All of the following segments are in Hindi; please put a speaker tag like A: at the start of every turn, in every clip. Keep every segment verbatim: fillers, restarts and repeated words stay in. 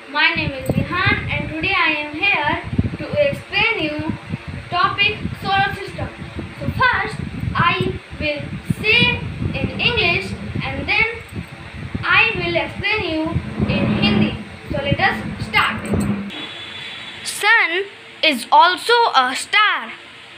A: My name is Vihan and today I am here to explain you topic solar system. So first I will say in English and then I will explain you in Hindi. So let us start. Sun is also a star.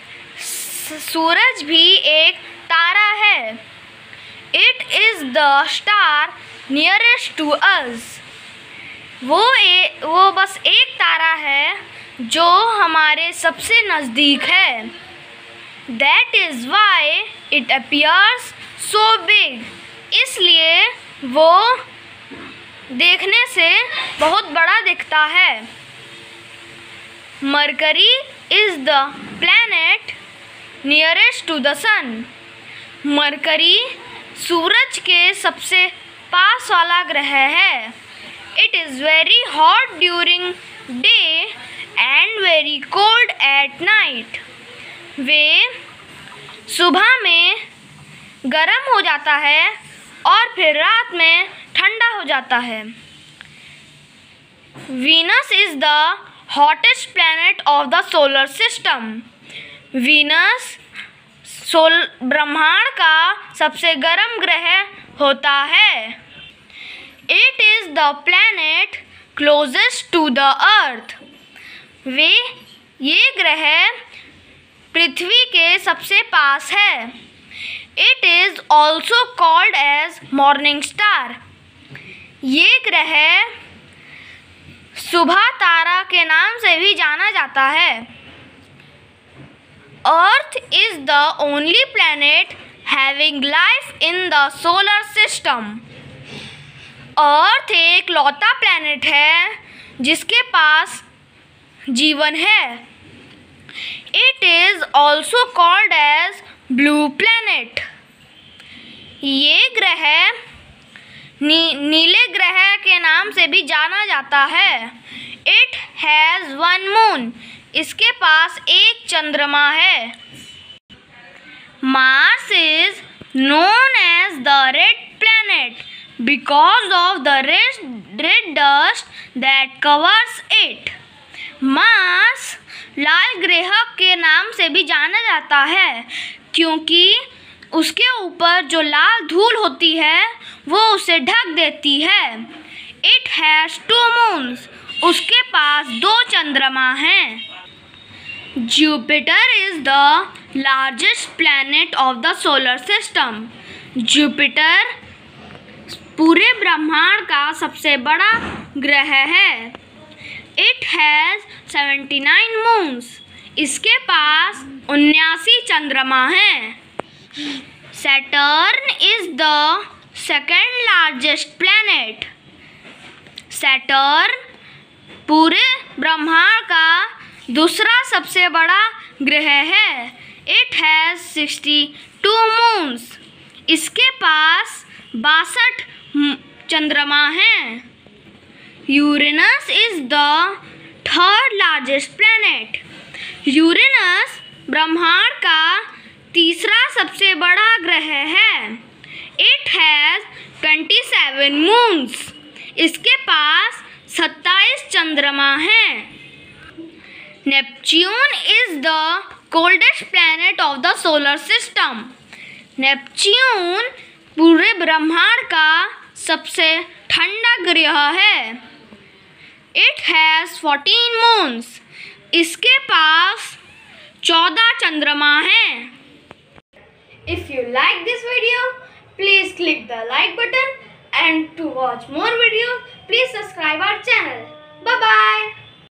A: सूरज भी एक तारा है. It is the star nearest to us. वो ए, वो बस एक तारा है जो हमारे सबसे नज़दीक है. That is why it appears so big. इसलिए वो देखने से बहुत बड़ा दिखता है. Mercury is the planet nearest to the sun. Mercury सूरज के सबसे पास वाला ग्रह है. It is very hot during day and very cold at night. वे सुबह में गर्म हो जाता है और फिर रात में ठंडा हो जाता है. Venus is the hottest planet of the solar system. Venus सोल ब्रह्मांड का सबसे गर्म ग्रह होता है. It is the planet closest to the earth. वे ये ग्रह पृथ्वी के सबसे पास है. It is also called as morning star. ये ग्रह सुबह तारा के नाम से भी जाना जाता है. Earth is the only planet having life in the solar system. Earth एक लौता प्लैनेट है जिसके पास जीवन है. It is also called as blue planet. ये ग्रह नी, नीले ग्रह के नाम से भी जाना जाता है. It has one moon. इसके पास एक चंद्रमा है. Mars is known as the red planet because of the red red dust that covers it. Mars लाल ग्रह के नाम से भी जाना जाता है क्योंकि उसके ऊपर जो लाल धूल होती है वो उसे ढक देती है. It has two moons. उसके पास दो चंद्रमा हैं. Jupiter is the largest planet of the solar system. Jupiter पूरे ब्रह्मांड का सबसे बड़ा ग्रह है. It has seventy-nine moons. इसके पास उन्यासी चंद्रमा हैं. Saturn is the second largest planet. Saturn पूरे ब्रह्मांड का दूसरा सबसे बड़ा ग्रह है. It has sixty two moons. इसके पास बासठ चंद्रमा हैं. Uranus is the third largest planet. Uranus ब्रह्मांड का तीसरा सबसे बड़ा ग्रह है. It has twenty seven moons. इसके पास सत्ताईस चंद्रमा हैं. Neptune is the coldest planet of the solar system. Neptune पूरे ब्रह्मांड का सबसे ठंडा ग्रह है. It has fourteen moons. इसके पास चौदह चंद्रमा हैं. If you like this video, please click the like button and to watch more videos, please subscribe our channel. Bye bye.